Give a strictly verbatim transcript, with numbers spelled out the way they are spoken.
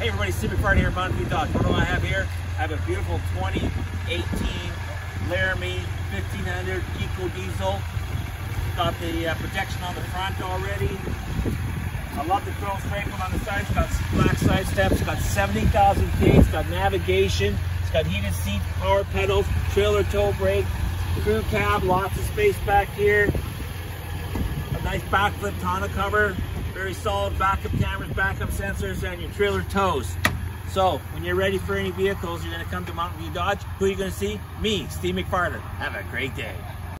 Hey everybody, Steve McFarland here, Mountain View Dodge. What do I have here? I have a beautiful twenty eighteen Laramie fifteen hundred Eco Diesel. Got the uh, protection on the front already. I love the chrome stripe on the side. It's got black side steps. It's got seventy thousand feet. It's got navigation. It's got heated seats, power pedals, trailer tow brake, crew cab, lots of space back here. A nice backflip tonneau cover. Very solid backup cameras, backup sensors, and your trailer tows. So, when you're ready for any vehicles, you're going to come to Mountain View Dodge. Who are you going to see? Me, Steve McFarland. Have a great day.